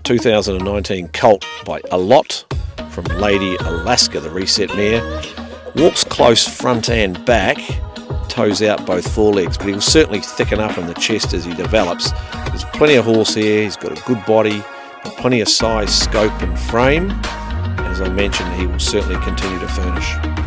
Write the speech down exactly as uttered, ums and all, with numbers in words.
two thousand nineteen Colt by a lot from Lady Alaska, the reset mare. Walks close front and back, toes out both forelegs, but he will certainly thicken up in the chest as he develops. There's plenty of horse here, he's got a good body, plenty of size, scope and frame. As I mentioned, he will certainly continue to furnish.